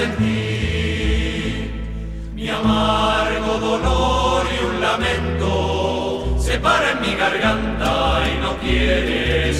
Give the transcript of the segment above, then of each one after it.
sentir. Mi amargo dolor y un lamento se para en mi garganta y no quiere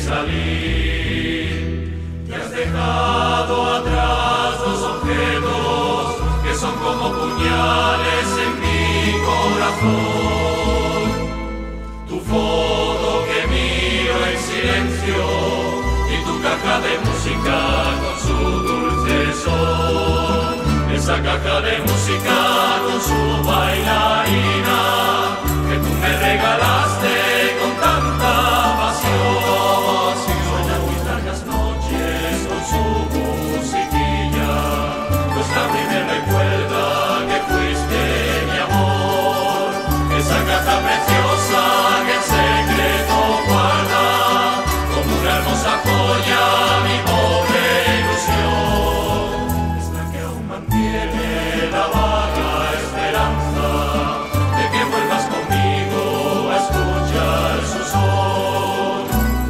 salir. Te has dejado atrás dos objetos que son como puñales en mi corazón. Tu foto que miro en silencio y tu caja de música con su dulce son. Esa caja de música con su bailarina que tú me regalaste con tanta pasión. Sueñan mis largas noches con su musiquilla, pues la primera recuerda que fuiste mi amor. Esa caja preciosa que en secreto guarda como una hermosa joya mi pobre ilusión. Es la que aún mantiene la vaga esperanza de que vuelvas conmigo a escuchar su son.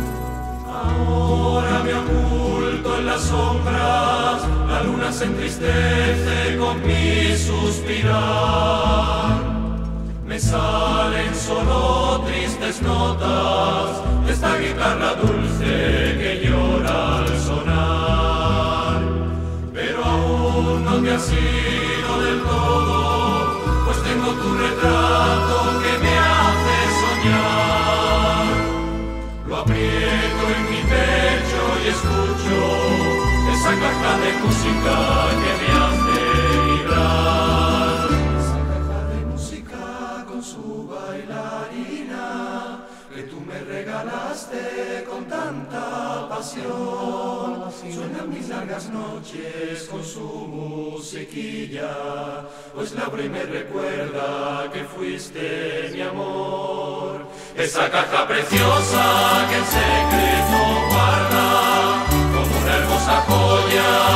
Ahora me oculto en las sombras, la luna se entristece con mi suspirar. Me salen solo tristes notas de esta guitarra dulce que llora al sonar. Pero aún no te has ido del todo, pues tengo tu retrato que me hace soñar. Lo aprieto en mi pecho y escucho esa caja de música que me hace vibrar. Esa caja de música con su bailarina que tú me regalaste con tanta pasión. Suenan mis largas noches con su musiquilla, pues la abre y me recuerda que fuiste mi amor. Esa caja preciosa que en secreto guarda como una hermosa joya